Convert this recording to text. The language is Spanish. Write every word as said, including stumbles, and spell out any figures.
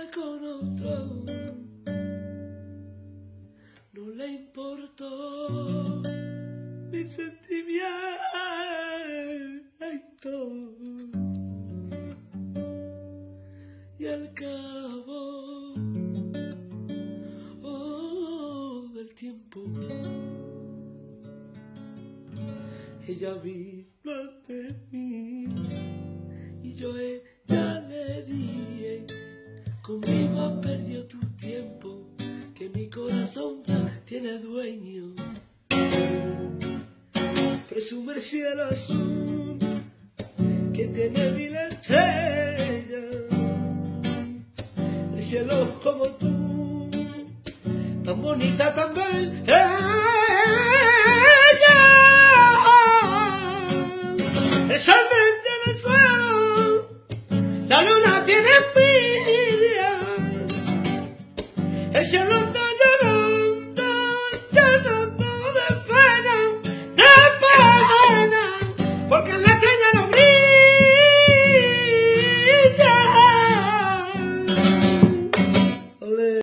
con otro, no le importó mi sentimiento. Y al cabo oh, del tiempo, ella vino ante mí y yo a ella le dije: conmigo perdió tu tiempo, que mi corazón ya tiene dueño. Presume el cielo azul que tiene mil estrellas, el cielo como tú, tan bonita también ella. El sol prende en el suelo, la luna tiene envidia, el cielo